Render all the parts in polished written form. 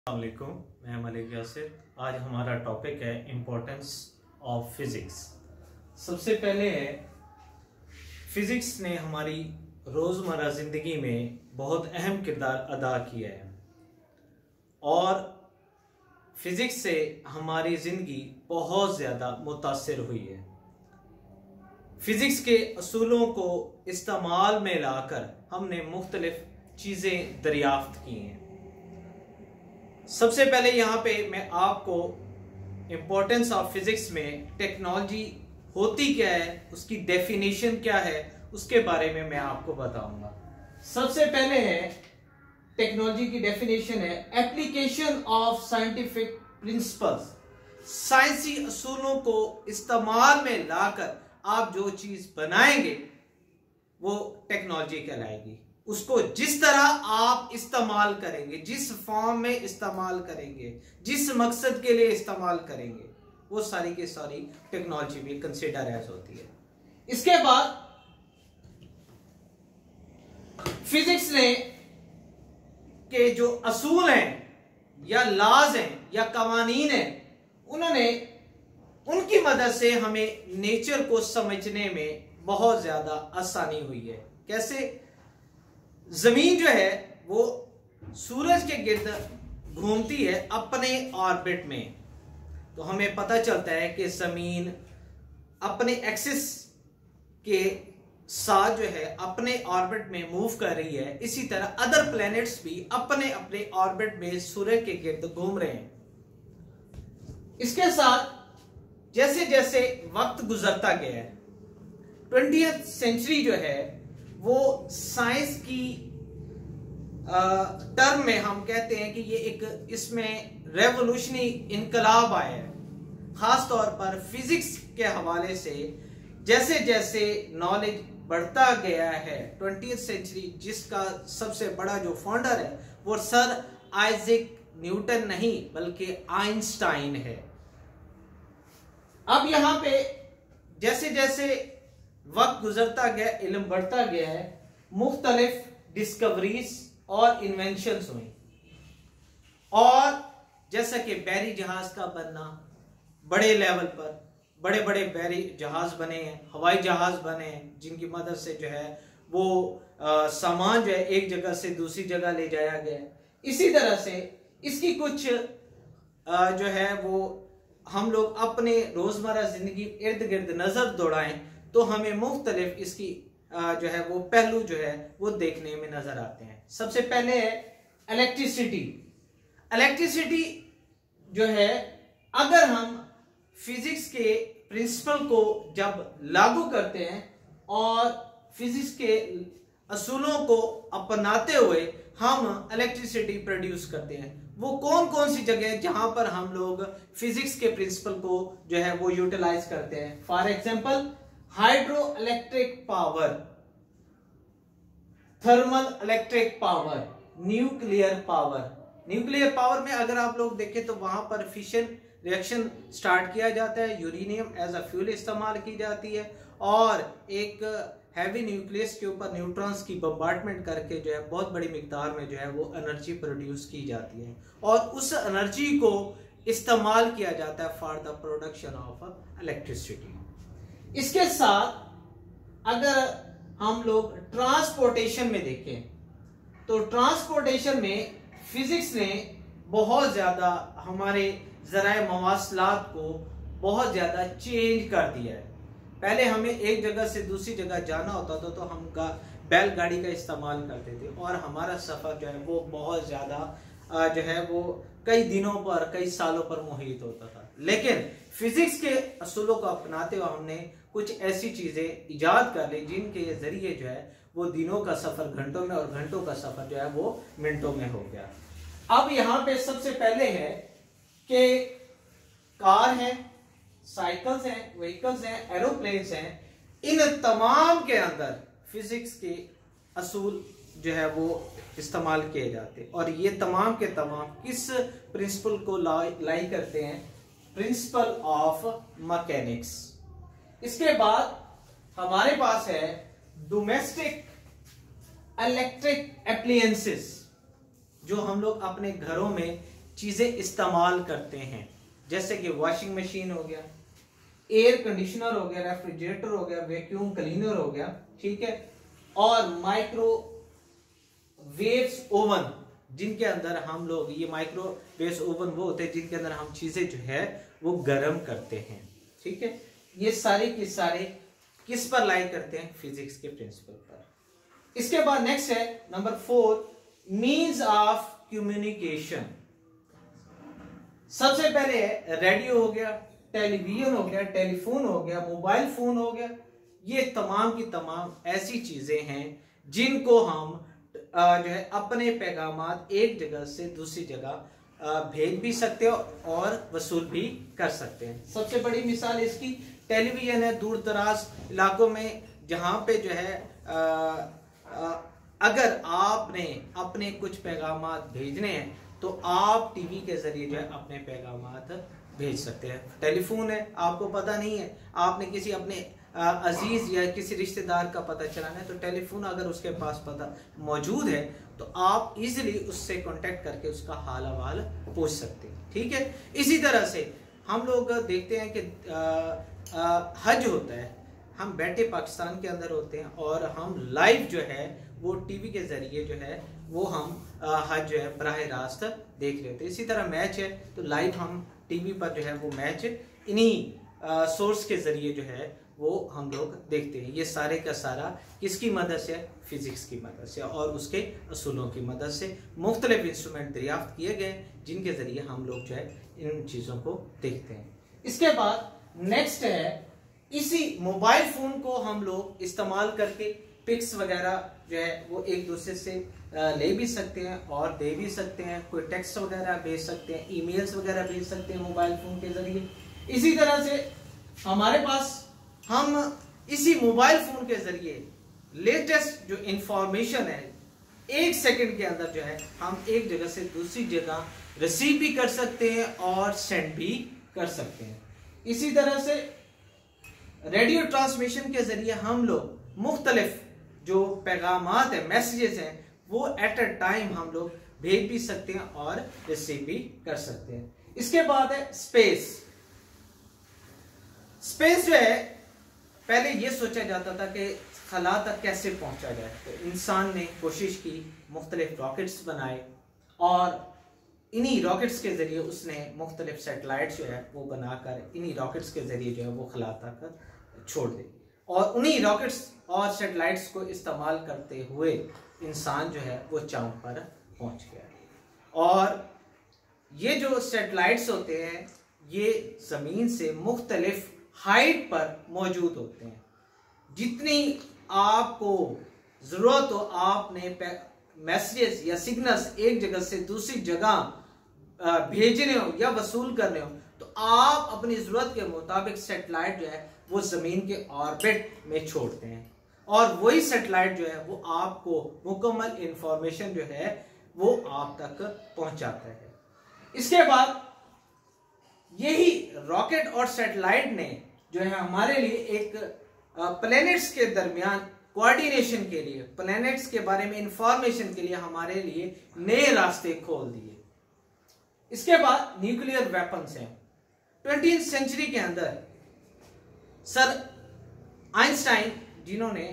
अस्सलामुअलैकुम, मैं मलिक यासिर। आज हमारा टॉपिक है इम्पोर्टेंस ऑफ फिज़िक्स। सबसे पहले है फिज़िक्स ने हमारी रोज़मर्रा ज़िंदगी में बहुत अहम किरदार अदा किया है और फिज़िक्स से हमारी ज़िंदगी बहुत ज़्यादा मुतासिर हुई है। फिज़िक्स के असूलों को इस्तेमाल में लाकर हमने मुख्तलिफ चीज़ें दरियाफ्त की हैं। सबसे पहले यहाँ पे मैं आपको इम्पोर्टेंस ऑफ फिजिक्स में टेक्नोलॉजी होती क्या है, उसकी डेफिनेशन क्या है, उसके बारे में मैं आपको बताऊंगा। सबसे पहले है टेक्नोलॉजी की डेफिनेशन है एप्लीकेशन ऑफ साइंटिफिक प्रिंसिपल्स। साइंसी असूलों को इस्तेमाल में लाकर आप जो चीज बनाएंगे वो टेक्नोलॉजी कहलाएगी। उसको जिस तरह आप इस्तेमाल करेंगे, जिस फॉर्म में इस्तेमाल करेंगे, जिस मकसद के लिए इस्तेमाल करेंगे, वो सारी की सारी टेक्नोलॉजी भी कंसीडर एज होती है। इसके बाद फिजिक्स ने के जो असूल हैं या लॉज हैं या कवानीन हैं, उन्होंने उनकी मदद से हमें नेचर को समझने में बहुत ज्यादा आसानी हुई है। कैसे? जमीन जो है वो सूरज के गिर्द घूमती है अपने ऑर्बिट में, तो हमें पता चलता है कि जमीन अपने एक्सिस के साथ जो है अपने ऑर्बिट में मूव कर रही है। इसी तरह अदर प्लैनेट्स भी अपने अपने ऑर्बिट में सूरज के गिर्द घूम रहे हैं। इसके साथ जैसे जैसे वक्त गुजरता गया है, 20th सेंचुरी जो है वो साइंस की टर्म में हम कहते हैं कि ये एक इसमें रेवोल्यूशनरी इनकलाब आया है। खास तौर पर फिजिक्स के हवाले से जैसे जैसे नॉलेज बढ़ता गया है, 20th सेंचुरी जिसका सबसे बड़ा जो फाउंडर है वो सर आइजैक न्यूटन नहीं बल्कि आइंस्टाइन है। अब यहां पे जैसे जैसे वक्त गुजरता गया, इल्म बढ़ता गया है, मुख्तलिफ डिस्कवरीज और इन्वेंशंस हुई और जैसा कि बैरी जहाज का बनना, बड़े लेवल पर बड़े बड़े बैरी जहाज बने हैं, हवाई जहाज बने हैं, जिनकी मदद से जो है वो सामान जो है एक जगह से दूसरी जगह ले जाया गया। इसी तरह से इसकी कुछ जो है वो हम लोग अपने रोजमर्रा जिंदगी इर्द गिर्द नजर दौड़ाएं तो हमें मुख्तलिफ इसकी जो है वो पहलू जो है वो देखने में नजर आते हैं। सबसे पहले है इलेक्ट्रिसिटी। इलेक्ट्रिसिटी जो है, अगर हम फिजिक्स के प्रिंसिपल को जब लागू करते हैं और फिजिक्स के असूलों को अपनाते हुए हम इलेक्ट्रिसिटी प्रोड्यूस करते हैं, वो कौन कौन सी जगह जहां पर हम लोग फिजिक्स के प्रिंसिपल को जो है वो यूटिलाइज करते हैं। For example hydro electric power, thermal electric power, nuclear power. Nuclear power में अगर आप लोग देखें तो वहां पर फिशन रिएक्शन स्टार्ट किया जाता है, यूरेनियम एज अ फ्यूल इस्तेमाल की जाती है और एक हैवी न्यूक्लियस के ऊपर न्यूट्रॉन्स की बम्बार्डमेंट करके जो है बहुत बड़ी मिकदार में जो है वो एनर्जी प्रोड्यूस की जाती है और उस एनर्जी को इस्तेमाल किया जाता है for the production of electricity. इसके साथ अगर हम लोग ट्रांसपोर्टेशन में देखें तो ट्रांसपोर्टेशन में फिजिक्स ने बहुत ज्यादा हमारे ज़राए मवासलात को बहुत ज्यादा चेंज कर दिया है। पहले हमें एक जगह से दूसरी जगह जाना होता था तो हम बैलगाड़ी का इस्तेमाल करते थे और हमारा सफर जो है वो बहुत ज्यादा जो है वो कई दिनों पर, कई सालों पर मुहित होता था। लेकिन फिजिक्स के असूलों को अपनाते हुए हमने कुछ ऐसी चीजें इजाद कर ली जिनके जरिए जो है वो दिनों का सफर घंटों में और घंटों का सफर जो है वो मिनटों में हो गया। अब यहाँ पे सबसे पहले है कि कार है, साइकिल्स हैं, व्हीकल्स हैं, एरोप्लेन्स हैं, इन तमाम के अंदर फिजिक्स के असूल जो है वो इस्तेमाल किए जाते हैं और ये तमाम के तमाम किस प्रिंसिपल को लाई करते हैं? Principle of mechanics. इसके बाद हमारे पास है डोमेस्टिक इलेक्ट्रिक एप्लायंसेस, जो हम लोग अपने घरों में चीजें इस्तेमाल करते हैं, जैसे कि वॉशिंग मशीन हो गया, एयर कंडीशनर हो गया, रेफ्रिजरेटर हो गया, वैक्यूम क्लीनर हो गया, ठीक है, और माइक्रोवेव्स ओवन, जिनके अंदर हम लोग, ये माइक्रोवेव्स ओवन वो होते हैं जिनके अंदर हम चीजें जो है वो गर्म करते हैं, ठीक है। ये सारे के सारे किस पर लाई करते हैं? फिजिक्स के प्रिंसिपल पर। इसके बाद नेक्स्ट है नंबर 4, मीन्स ऑफ कम्युनिकेशन। सबसे पहले है रेडियो हो गया, टेलीविजन हो गया, टेलीफोन हो गया, मोबाइल फोन हो गया। ये तमाम की तमाम ऐसी चीजें हैं जिनको हम जो है अपने पैगामात एक जगह से दूसरी जगह भेज भी सकते हो और वसूल भी कर सकते हैं। सबसे बड़ी मिसाल इसकी टेलीविजन है। दूर दराज इलाकों में जहां पे जो है अगर आपने अपने कुछ पैगामात भेजने हैं तो आप टीवी के जरिए जो है अपने पैगामात भेज सकते हैं। टेलीफोन है, आपको पता नहीं है, आपने किसी अपने अजीज या किसी रिश्तेदार का पता चलाना है तो टेलीफोन अगर उसके पास पता मौजूद है तो आप इजीली उससे कांटेक्ट करके उसका हाल अहवाल पूछ सकते हैं, ठीक है। इसी तरह से हम लोग देखते हैं कि हज होता है, हम बैठे पाकिस्तान के अंदर होते हैं और हम लाइव जो है वो टीवी के जरिए जो है वो हम हज जो है बराह रास्त देख रहे होते हैं। इसी तरह मैच है तो लाइव हम टीवी पर जो है वो मैच इन्हीं सोर्स के जरिए जो है वो हम लोग देखते हैं। ये सारे का सारा किसकी मदद से? फिजिक्स की मदद से और उसके असूलों की मदद से मुख्तलिफ इंस्ट्रूमेंट दरियाफ्त किए गए जिनके जरिए हम लोग जो है इन चीज़ों को देखते हैं। इसके बाद नेक्स्ट है, इसी मोबाइल फोन को हम लोग इस्तेमाल करके पिक्स वगैरह जो है वो एक दूसरे से ले भी सकते हैं और दे भी सकते हैं। कोई टेक्स्ट वगैरह भेज सकते हैं, ईमेल्स वगैरह भेज सकते हैं मोबाइल फोन के जरिए। इसी तरह से हमारे पास हम इसी मोबाइल फोन के जरिए लेटेस्ट जो इंफॉर्मेशन है 1 सेकंड के अंदर जो है हम एक जगह से दूसरी जगह रिसीव भी कर सकते हैं और सेंड भी कर सकते हैं। इसी तरह से रेडियो ट्रांसमिशन के जरिए हम लोग मुख्तलिफ जो पैगामात है, मैसेजेस हैं, वो एट अ टाइम हम लोग भेज भी सकते हैं और रिसीव भी कर सकते हैं। इसके बाद है स्पेस। स्पेस जो है पहले ये सोचा जाता था कि खला तक कैसे पहुंचा जाए, तो इंसान ने कोशिश की, मुख्तलिफ रॉकेट्स बनाए और इन्हीं रॉकेट्स के जरिए उसने मुख्तलिफ सैटेलाइट जो है वो बनाकर इन्हीं रॉकेट्स के जरिए जो है वो खला तक छोड़ दे और उन्हीं रॉकेट्स और सैटेलाइट्स को इस्तेमाल करते हुए इंसान जो है वो चांद पर पहुंच गया। और ये जो सैटेलाइट्स होते हैं ये ज़मीन से मुख्तलिफ हाइट पर मौजूद होते हैं। जितनी आपको ज़रूरत हो, आपने मैसेजेस या सिग्नल्स एक जगह से दूसरी जगह भेजने हो या वसूल करने हो तो आप अपनी ज़रूरत के मुताबिक सैटेलाइट जो है वो ज़मीन के ऑर्बिट में छोड़ते हैं और वही सैटेलाइट जो है वो आपको मुकम्मल इंफॉर्मेशन जो है वो आप तक पहुंचाता है। इसके बाद यही रॉकेट और सैटेलाइट ने जो है हमारे लिए एक प्लैनेट्स के दरमियान कोऑर्डिनेशन के लिए, प्लैनेट्स के बारे में इंफॉर्मेशन के लिए हमारे लिए नए रास्ते खोल दिए। इसके बाद न्यूक्लियर वेपन्स हैं। 20th सेंचुरी के अंदर सर आइंस्टाइन जिन्होंने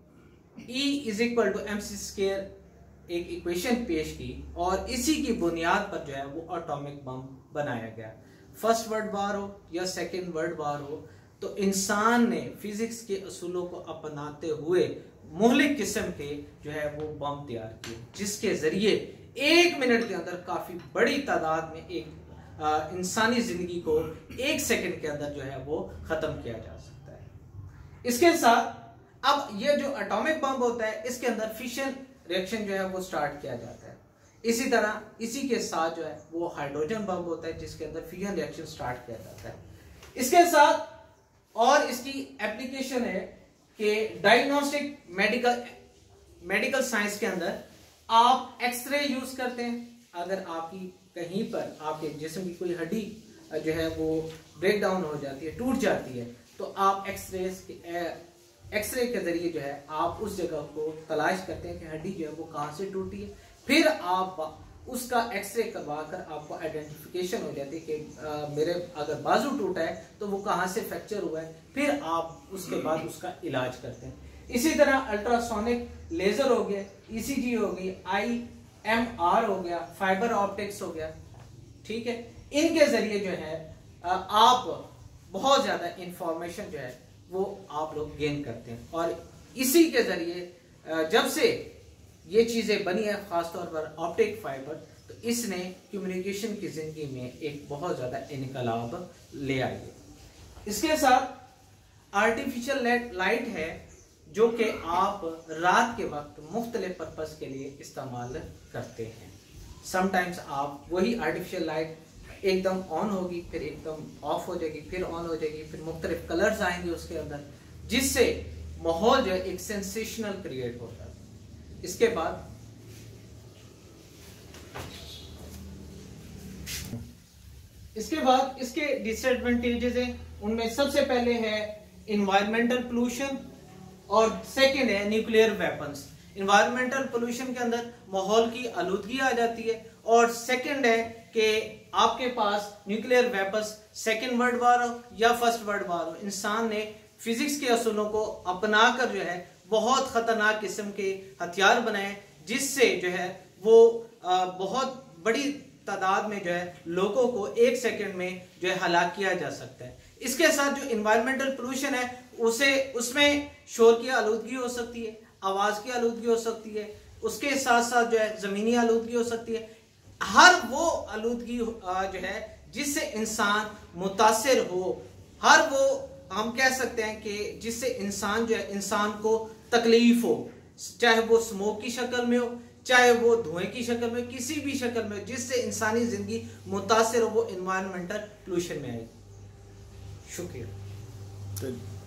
E=mc² एक इक्वेशन पेश की और इसी की बुनियाद पर जो है वो एटॉमिक बम बनाया गया। फर्स्ट वर्ल्ड वार हो या सेकेंड वर्ल्ड वार हो तो इंसान ने फिजिक्स के असूलों को अपनाते हुए मुख्तलिफ किस्म के जो है वो बम तैयार किए जिसके जरिए 1 मिनट के अंदर काफी बड़ी तादाद में एक इंसानी जिंदगी को 1 सेकंड के अंदर जो है वो खत्म किया जा सकता है। इसके साथ अब ये जो एटॉमिक बम होता है इसके अंदर फिशन रिएक्शन जो है वो स्टार्ट किया जाता है। इसी तरह इसी के साथ जो है वो हाइड्रोजन बम होता है जिसके अंदर फ्यूजन रिएक्शन स्टार्ट किया जाता है। इसके साथ और इसकी एप्लीकेशन है कि डायग्नोस्टिक मेडिकल साइंस के अंदर आप एक्सरे यूज करते हैं। अगर आपकी कहीं पर आपके जिस्म की कोई हड्डी जो है वो ब्रेक डाउन हो जाती है, टूट जाती है, तो आप एक्सरे के जरिए जो है आप उस जगह को तलाश करते हैं कि हड्डी जो है वो कहाँ से टूटी है। फिर आप उसका एक्सरे करवा कर आपको आइडेंटिफिकेशन हो जाती है कि मेरे अगर बाजू टूटा है तो वो कहाँ से फ्रैक्चर हुआ है, फिर आप उसके बाद उसका इलाज करते हैं। इसी तरह अल्ट्रासोनिक लेजर हो गया, ईसीजी हो गई, IMR हो गया, फाइबर ऑप्टिक्स हो गया, ठीक है। इनके जरिए जो है आप बहुत ज्यादा इंफॉर्मेशन जो है वो आप लोग गेन करते हैं। और इसी के जरिए जब से ये चीजें बनी है, खासतौर पर ऑप्टिक फाइबर, तो इसने कम्युनिकेशन की जिंदगी में एक बहुत ज्यादा इनकलाब ले आई है। इसके साथ आर्टिफिशियल लाइट है जो कि आप रात के वक्त मुख्तलिफ पर्पस के लिए इस्तेमाल करते हैं। समटाइम्स आप वही आर्टिफिशियल लाइट एकदम ऑन होगी, फिर एकदम ऑफ हो जाएगी, फिर ऑन हो जाएगी, फिर मुख्तलिफ कलर्स आएंगे उसके अंदर, जिससे माहौल जो है एक सेंसेशनल क्रिएट होता है। इसके बाद इसके डिसएडवांटेजेस हैं। उनमें सबसे पहले है इन्वायरमेंटल पोल्यूशन और सेकंड है न्यूक्लियर वेपन्स। इन्वायरमेंटल पोल्यूशन के अंदर माहौल की आलूदगी आ जाती है, और सेकंड है कि आपके पास nuclear weapons, second world war हो या फर्स्ट वर्ल्ड वॉर हो, इंसान ने फिजिक्स के असूलों को अपनाकर जो है बहुत खतरनाक किस्म के हथियार बनाए, जिससे जो है वो बहुत बड़ी तादाद में जो है लोगों को एक सेकंड में जो है हलाक किया जा सकता है। इसके साथ जो इन्वायरमेंटल पोल्यूशन है उसमें शोर की आलूदगी हो सकती है, आवाज की आलूदगी हो सकती है, उसके साथ साथ जो है जमीनी आलूदगी हो सकती है। हर वो आलूदगी जो है जिससे इंसान मुतासिर हो, हर वो हम कह सकते हैं कि जिससे इंसान जो है इंसान को तकलीफ हो, चाहे वो स्मोक की शक्ल में हो, चाहे वो धुएं की शक्ल में, किसी भी शक्ल में, जिससे इंसानी जिंदगी मुतासिर हो, वो इन्वायरमेंटल पोल्यूशन में आएगी। शुक्रिया।